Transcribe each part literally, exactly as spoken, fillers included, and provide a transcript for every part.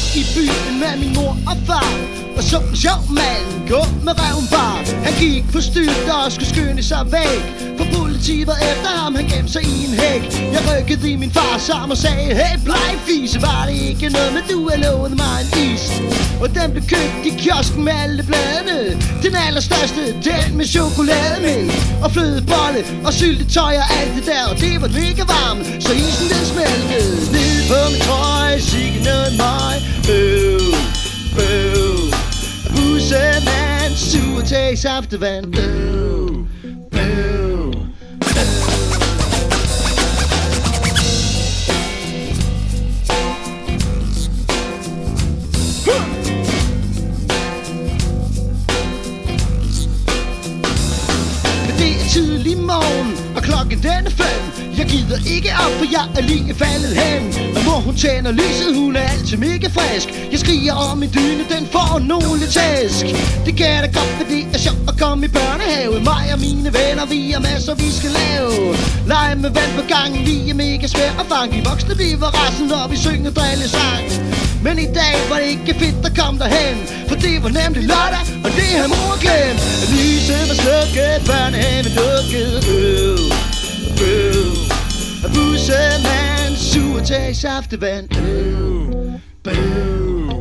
i byen med min mor og far, og så en sjov mand gå med røven bar. Han gik på styrt og skulle skynde sig væk, for politiet var efter ham, han gemte sig i en hæk. Jeg rykkede i min fars arm og sagde: hey blegfise, var det ikke noget, men du har lovet mig en is. Og den blev købt i kiosken med alle bladene, den allerstørste, den med chokolademælk og flødebolle og syltetøj og alt det der. Og det var mega varmt, så isen den smeltede ned på min trøje. Sikke noget møg, bøv, bøv. Bussemand, sur til saftevand, bøv, bøv. Tidlig morgen, og klokken den er fem. Jeg gider ikke op, for jeg er lige faldet hen. Og mor hun tænder lyset, hun er altid mega frisk. Jeg skriger om min dyne, den får nogle tæsk. Det kan da godt, fordi det er sjovt at komme i børnehave. Mig og mine venner, vi har masser, vi skal lave. Lege med vand på gangen, vi er mega svært at fange. De voksne bliver rassen, når vi synger drillesang. Men i dag var det ikke fedt at komme derhen, for det var nemlig lørdag, og det har mor glemt. Lyset var slukket, børnehaven lukket. Bøv, bøv. Bussemand, sur til saftevand. Bøv, bøv.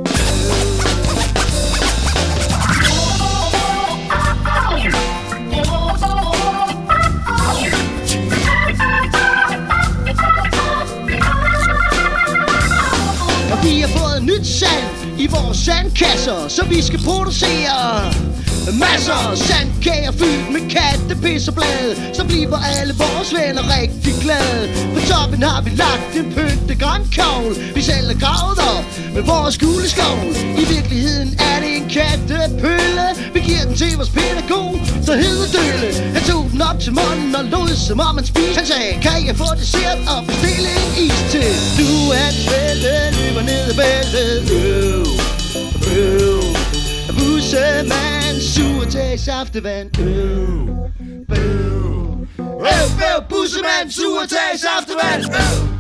Vi har fået nyt sand i vores sandkasser, så vi skal producere masser af sandkager fyldt med kattepis og blade. Så bliver alle vores venner rigtig glade. På toppen har vi lagt en pyntegrankogle. Vi selv er gravet op med vores guleskål. I virkeligheden er det en kattepølle. Vi giver den til vores pædagog, der hedder Dølle. Han tog den op til munden og lod som om han spiste. Han sagde: kan jeg få dessert og bestille en is til? Du er svældet, løber ned ad bæltet. Øv, øv. Bussemand, sur til saftevand. Øv, bøv. Øv, bøv, bussemand, sur til saftevand. Øv.